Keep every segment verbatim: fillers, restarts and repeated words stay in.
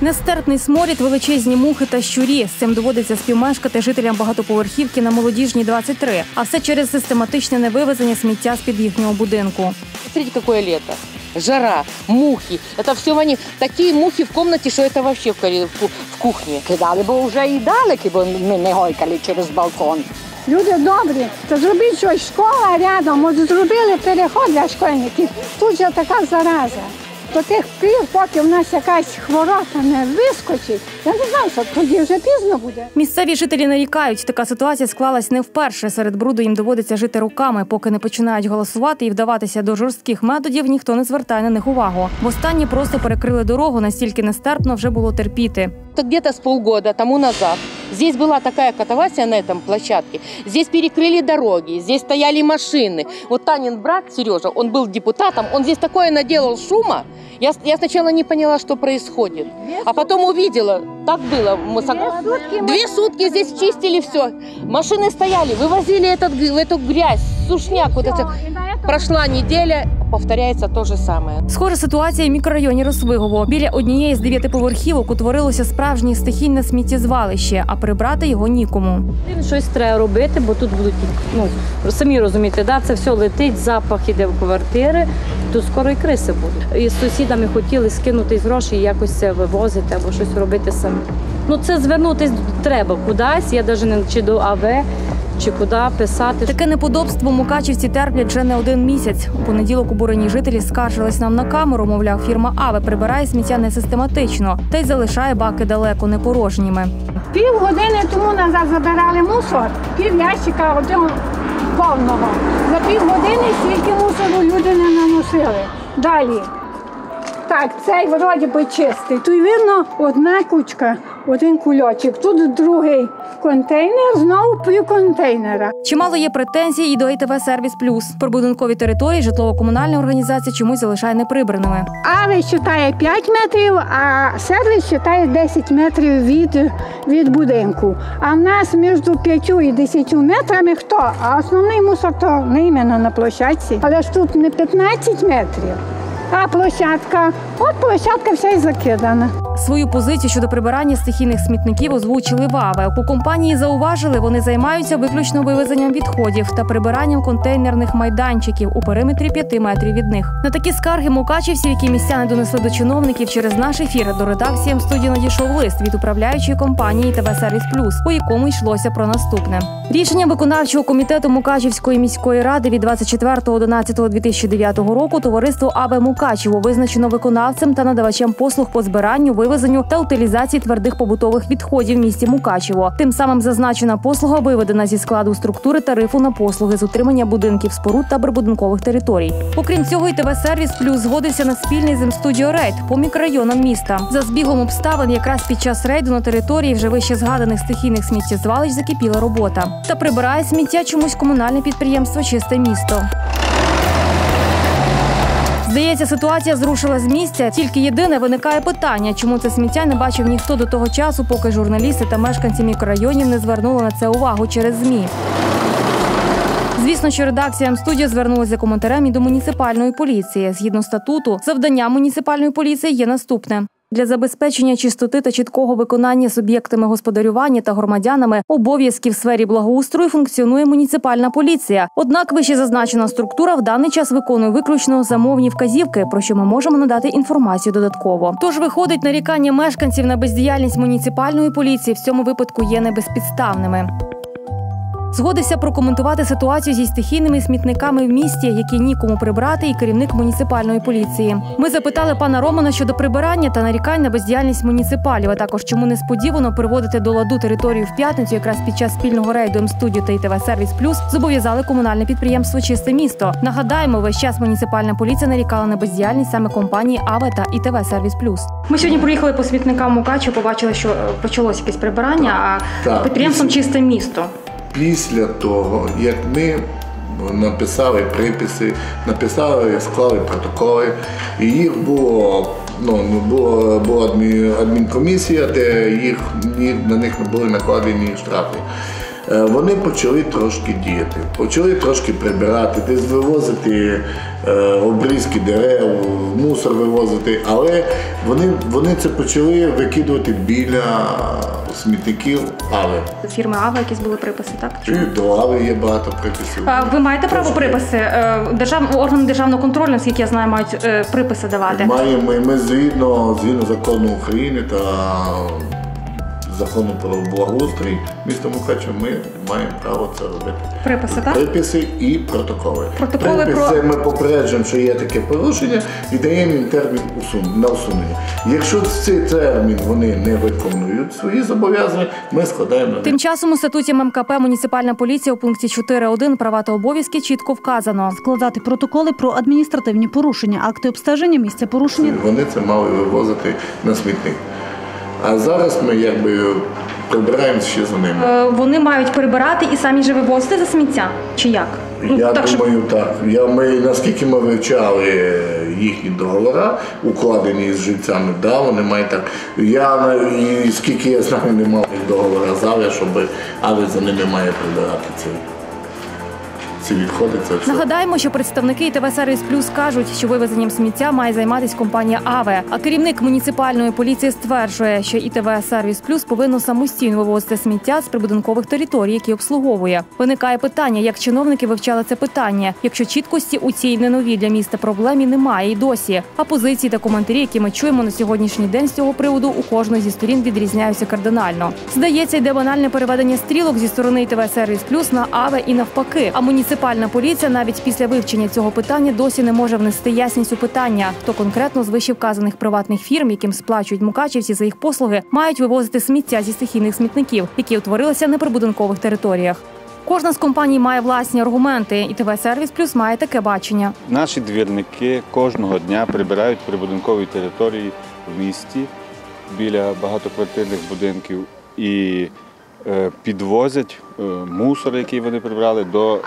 Нестерпний сморід, величезні мухи та щурі. З цим доводиться співмешкати жителям багатоповерхівки на Молодіжній, двадцять три. А все через систематичне невивезення сміття з-під їхнього будинку. Смотрите, какое лето. Жара, мухи. Это все они. Такие мухи в комнате, что это вообще в кухне. Кидали, бо вже і далеки, бо ми не гойкали через балкон. Люди добрі, то зробіть щось, школа рядом, може зробили переход для школьників. Тут же така зараза. До тих пір, поки в нас якась хвороба не вискочить, я не знаю, що тоді вже пізно буде. Місцеві жителі нарікають, така ситуація склалась не вперше. Серед бруду їм доводиться жити руками. Поки не починають голосувати і вдаватися до жорстких методів, ніхто не звертає на них увагу. Востаннє просто перекрили дорогу, настільки нестерпно вже було терпіти. Где-то с полгода тому назад здесь была такая катавасия на этом площадке. Здесь перекрыли дороги, здесь стояли машины. Вот Танин брат Сережа, он был депутатом, он здесь такое наделал шума. Я, я сначала не поняла, что происходит. А потом увидела, так было. Мы сог... Две сутки, Две сутки здесь чистили все. Машины стояли, вывозили этот, эту грязь, сушняк. Вот это. Прошла неделя, повторяється те ж саме. Схожа ситуація в мікрорайоні Росвигово. Біля однієї з дев'ятиповерхівок утворилося справжнє стихійне сміттєзвалище, а прибрати його нікому. Щось треба робити, бо тут будуть, ну, самі розумієте, да, це все летить, запах іде в квартири, тут скоро і криси будуть. І з сусідами хотіли скинути гроші і якось це вивозити або щось робити самі. Ну, це звернутися треба кудись, я навіть не чи до АВ, чи куди писати. Таке неподобство мукачівці терплять вже не один місяць. У понеділок обурені жителі скаржились нам на камеру, мовляв, фірма «Аве» прибирає сміття несистематично та й залишає баки далеко не порожніми. Пів години тому назад забирали мусор, пів ящика один повного. За пів години стільки мусору люди не наносили. Далі. Так, цей вроді би чистий. Тут видно одна кучка, один кульочок. Тут другий контейнер, знову пів контейнера. Чимало є претензій і до І Те Ве Сервіс Плюс. Прибудинкові території житлово-комунальна організація чомусь залишає неприбраними. АВЕ вважає п'ять метрів, а сервіс вважає десять метрів від, від будинку. А в нас між п'ятью і десятью метрами хто? А основний мусор то не іменно на площадці. Але ж тут не п'ятнадцять метрів. А площадка, от площадка вся й закидана. Свою позицію щодо прибирання стихійних смітників озвучили в АВЕ. У компанії зауважили, вони займаються виключно вивезенням відходів та прибиранням контейнерних майданчиків у периметрі п'яти метрів від них. На такі скарги мукачівців, які містяни донесли до чиновників через наш ефір, до редакції М-студії надійшов лист від управляючої компанії І Те Ве Сервіс Плюс, у якому йшлося про наступне. Рішення виконавчого комітету Мукачівської міської ради від двадцять четвертого одинадцятого дві тисячі дев'ятого року товариство АВЕ Мукачево визначено виконавцем та надавачем послуг по збиранню, вивезенню та утилізації твердих побутових відходів в місті Мукачево. Тим самим зазначена послуга виведена зі складу структури тарифу на послуги з утримання будинків, споруд та прибудинкових територій. Окрім цього, І Те Ве Сервіс Плюс згодився на спільний з М-студіо рейд по мікрорайонам міста. За збігом обставин, якраз під час рейду на території вже вище згаданих стихійних сміттєзвалищ закипіла робота. Та прибирає сміття чомусь комунальне підприємство «Чисте місто». Здається, ситуація зрушила з місця. Тільки єдине виникає питання, чому це сміття не бачив ніхто до того часу, поки журналісти та мешканці мікрорайонів не звернули на це увагу через ЗМІ. Звісно, що редакція М-студія звернулася за коментарем і до муніципальної поліції. Згідно статуту, завдання муніципальної поліції є наступне. Для забезпечення чистоти та чіткого виконання суб'єктами господарювання та громадянами обов'язків в сфері благоустрою функціонує муніципальна поліція. Однак вищезазначена структура в даний час виконує виключно замовні вказівки, про що ми можемо надати інформацію додатково. Тож виходить, нарікання мешканців на бездіяльність муніципальної поліції в цьому випадку є небезпідставними. Згодився прокоментувати ситуацію зі стихійними смітниками в місті, які нікому прибрати, і керівник муніципальної поліції. Ми запитали пана Романа щодо прибирання та нарікань на бездіяльність муніципалів, а також чому несподівано приводити до ладу територію в п'ятницю, якраз під час спільного рейду М-студіо та І Те Ве Сервіс Плюс зобов'язали комунальне підприємство «Чисте місто». Нагадаємо, весь час муніципальна поліція нарікала на бездіяльність саме компанії АВЕ та І Те Ве Сервіс Плюс. Ми сьогодні проїхали по смітникам Мукачево, побачили, що почалось якесь прибирання, а підприємством «Чисте місто». Після того, як ми написали приписи, написали, склали протоколи, і їх було, ну, було, була адмінкомісія, де їх, на них були накладені штрафи. вони почали трошки діяти, почали трошки прибирати, десь вивозити обрізки дерев, мусор вивозити, але вони, вони це почали викидувати біля смітників Ави. Фірми Ави якісь були приписи, так? І до Ави є багато приписів. А ви маєте право приписи? Держав... Органи державного контролю, наскільки я знаю, мають приписи давати? Маємо, ми згідно, згідно закону України та закону про благоустрій міста Мукачева, ми маємо право це робити. Приписи, так? Приписи і протоколи. Протоколи Приписи про... ми попереджуємо, що є таке порушення і даємо їм термін усун... на усунення. Якщо в цей термін вони не виконують свої зобов'язання, ми складаємо на Тим часом у статуті ем ем ка пе «Муніципальна поліція» у пункті чотири один «Права та обов'язки» чітко вказано. Складати протоколи про адміністративні порушення, акти обстеження місця порушення. Вони це мали вивозити на смітник. А зараз ми якби прибираємо ще за ними. Е, вони мають прибирати і самі же вивозити за сміття? Чи як? Я так, думаю, щоб... так. Я, ми, наскільки ми вивчали їхні договори, укладені з жильцями, да, вони мають так. Я, і скільки я знаю, не мав договора з Аві, щоб Аві за ними має прибирати ці, ці відходи. Це все. Нагадаємо, що представники і те ве Сервіс Плюс кажуть, що вивезенням сміття має займатися компанія «Аве». А керівник муніципальної поліції стверджує, що і те ве Сервіс Плюс повинно самостійно вивозити сміття з прибудинкових територій, які обслуговує. Виникає питання, як чиновники вивчали це питання, якщо чіткості у цій не новій для міста проблемі немає і досі. А позиції та коментарі, які ми чуємо на сьогоднішній день з цього приводу, у кожної зі сторін відрізняються кардинально. Здається, йде банальне переведення стрілок зі сторони і те ве Сервіс Плюс на «Аве» і навпаки. А муніципальна поліція навіть після вивчення цього питання досі не може внести ясність у питання, хто конкретно з вищевказаних приватних фірм, яким сплачують мукачівці за їх послуги, мають вивозити сміття зі стихійних смітників, які утворилися на прибудинкових територіях. Кожна з компаній має власні аргументи, і те ве Сервіс Плюс має таке бачення. Наші двірники кожного дня прибирають прибудинкові території в місті біля багатоквартирних будинків і підвозять мусор, який вони прибрали, до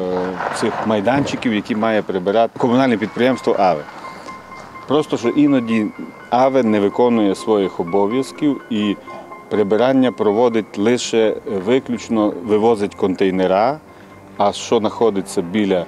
цих майданчиків, які має прибирати комунальне підприємство «Аве». Просто, що іноді «Аве» не виконує своїх обов'язків і прибирання проводить лише виключно, вивозить контейнера, а що знаходиться біля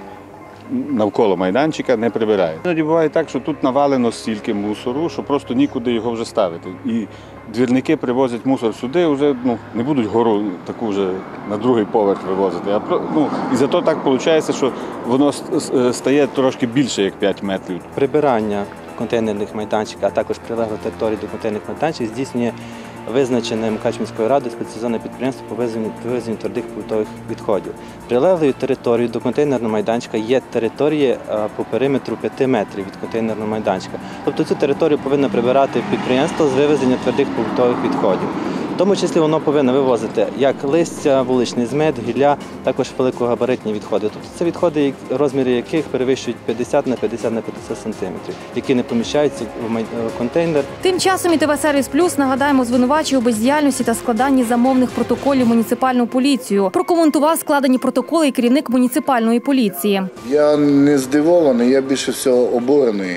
навколо майданчика, не прибирає. Іноді буває так, що тут навалено стільки мусору, що просто нікуди його вже ставити. І двірники привозять мусор сюди, вже ну, не будуть гору таку вже на другий поверх вивозити. А, ну, і зато так виходить, що воно стає трошки більше, як п'ять метрів. Прибирання контейнерних майданчиків, а також прилеглих територій до контейнерних майданчиків здійснює визначене Мукачівською радою спеціалізоване підприємство по вивезенню твердих побутових відходів. Прилеглою територією до контейнерного майданчика є територія по периметру п'яти метрів від контейнерного майданчика. Тобто цю територію повинно прибирати підприємство з вивезення твердих побутових відходів. В тому числі воно повинно вивозити як листя, вуличний змет, гілля, також великогабаритні відходи. Тобто це відходи, розміри яких перевищують п'ятдесят на п'ятдесят на п'ятдесят сантиметрів, які не поміщаються в контейнер. Тим часом і те ве Сервіс Плюс, нагадаємо, звинувачує у бездіяльності та складанні замовних протоколів муніципальну поліцію. Прокоментував складені протоколи і керівник муніципальної поліції. Я не здивований, я більше всього обурений.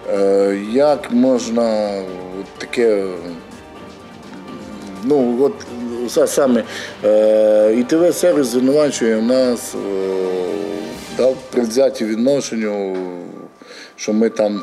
Як можна таке... Ну, от саме і те ве Сервіс звинувачує нас да, в предвзятті відношенню, що ми там...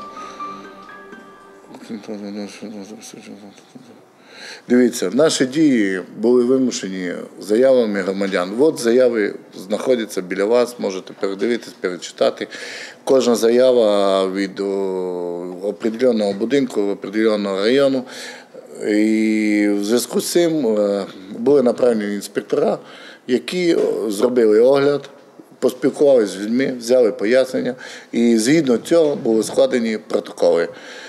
Дивіться, наші дії були вимушені заявами громадян. От заяви знаходяться біля вас, можете передивитись, перечитати. Кожна заява від определеного будинку, определеного району. І в зв'язку з цим були направлені інспектора, які зробили огляд, поспілкувалися з людьми, взяли пояснення і згідно цього були складені протоколи.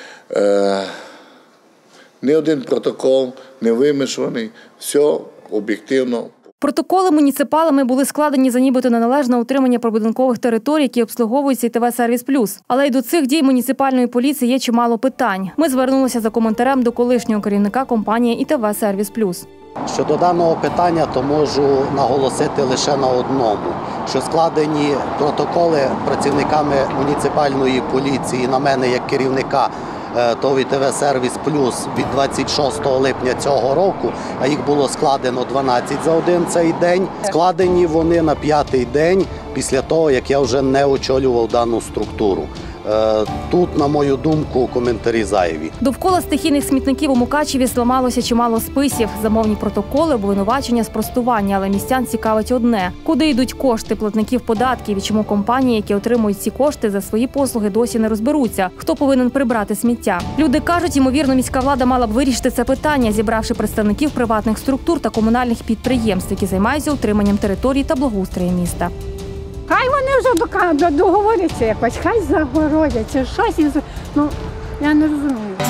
Ні один протокол не вимішаний, все об'єктивно. Протоколи муніципалами були складені за нібито неналежне утримання прибудинкових територій, які обслуговуються і те ве Сервіс Плюс. Але й до цих дій муніципальної поліції є чимало питань. Ми звернулися за коментарем до колишнього керівника компанії і те ве Сервіс Плюс. Щодо даного питання, то можу наголосити лише на одному, що складені протоколи працівниками муніципальної поліції на мене як керівника ТОВ І Те Ве Сервіс Плюс від двадцять шостого липня цього року, а їх було складено дванадцять за один цей день. Складені вони на п'ятий день після того, як я вже не очолював дану структуру. Тут, на мою думку, коментарі зайві. Довкола стихійних смітників у Мукачеві зламалося чимало списів. Замовні протоколи, обвинувачення, спростування. Але містян цікавить одне – куди йдуть кошти платників податків і чому компанії, які отримують ці кошти за свої послуги, досі не розберуться, хто повинен прибрати сміття. Люди кажуть, ймовірно, міська влада мала б вирішити це питання, зібравши представників приватних структур та комунальних підприємств, які займаються утриманням територій та благоустроєм міста. Хай вони вже договоряться якось, хай загородяться, щось із... Ну, я не розумію.